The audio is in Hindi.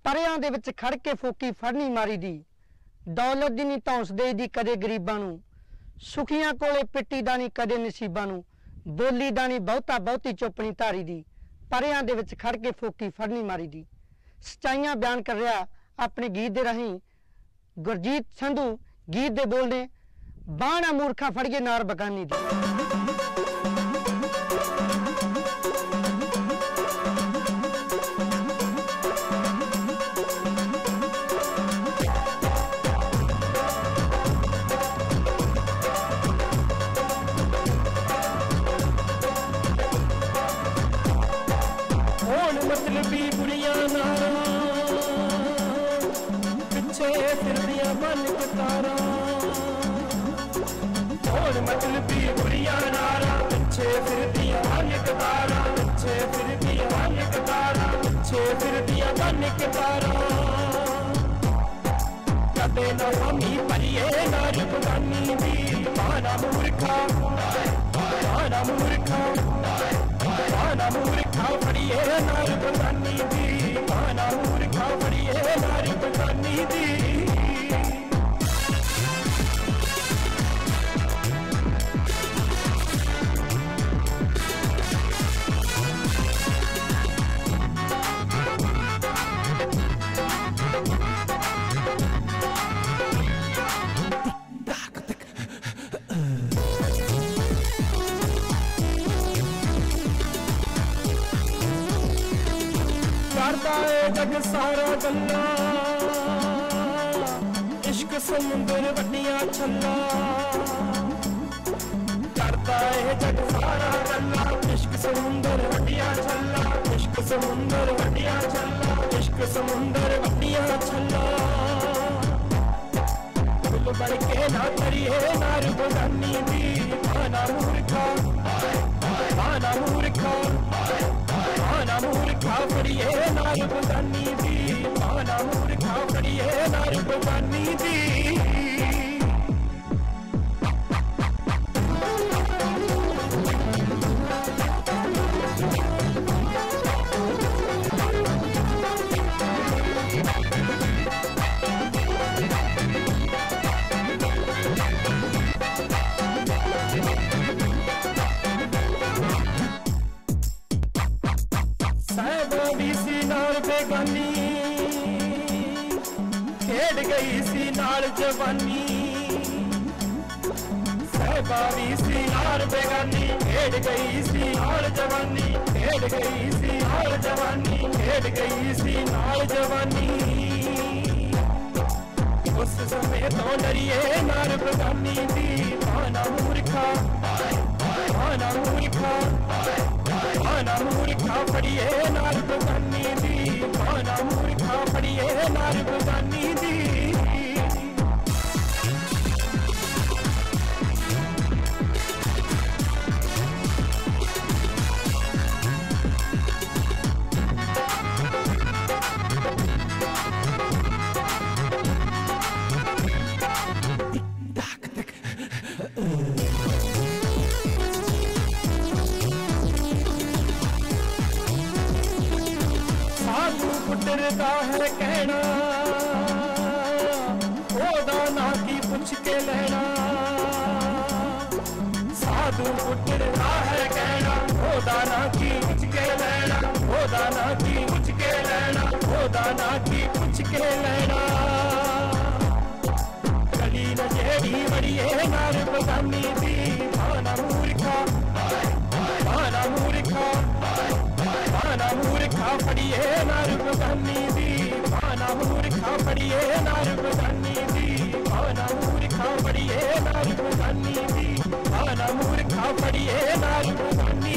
परियां दे विच खड़ के फोकी फड़नी मारी दी, दौलत दी नहीं धौंस दे दी कदे गरीबां नूं, सुखियां कोले पिट्टी दा नहीं कदे नसीबां नूं, बोली दा नहीं बहुता बहुती चुपनी धारी दी, परियां दे विच खड़ के फोकी फड़नी मारी दी। सच्चाइयां बयान कर रहा अपने गीत दे राहीं गुरजीत संधू। गीत दे बोल ने बाणा मूर्खा फड़िए नार बगानी दी। मतलबी बुढ़िया नारा पिछे फिरदिया मन के तारा, और मतलबी बुढ़िया नारा पिछे फिरदिया मन के तारा, पिछे फिरदिया मन के तारा, पिछे फिरदिया मन के तारा। कदे न हमी परिए नार बगानी दी, माना मूर्खा माना मूर्खा माना मूर्खा फड़िए नार बगानी दी, माना मूर्खा फड़िए नार बगानी दी। करता है जग सारा गल्ला, इश्क समुंदर वड्डिया छल्ला। करता है जग सारा गल्ला, इश्क समुंदर वड्डिया छल्ला, इश्क समुंदर वड्डिया छल्ला, इश्क समुंदर वड्डिया छल्ला। फुल बन के ना करिए नार बगानी दी, माना मूर्खा माना मूर्खा माना मूर्खा फड़िए नार बगानी दी, माना मूर्खा फड़िए नार बगानी दी। बेगानी खेड गई सी नाल जवानी, सहबा भी सी नाल बेगानी खेड गई सी नाल जवानी, खेड गई सी नाल जवानी, खेड गई सी नाल जवानी। उस समय तो डरिए नार बगानी दी, माना मूर्खा माना मूर्खा माना मूर्खा फड़िए नार बगानी दी, माना मूर्खा फड़िए नार बगानी दी। पुटरदा है कहना ओदा ना की पुछ के लेना, साधु पुटरदा है कहना ओदा ना की पुछ के लेना, ओदा ना की पुछ के लेना, ओदा ना की पुछ के लेना। गली न जेड़ी बड़िए नार बगानी दी, माना मूर्खा माना मूर्खा माना मूर्खा फड़िए नार बगानी दी, माना मूर्खा फड़िए नार बगानी दी, माना मूर्खा फड़िए नार बगानी दी, माना मूर्खा फड़िए नार बगानी।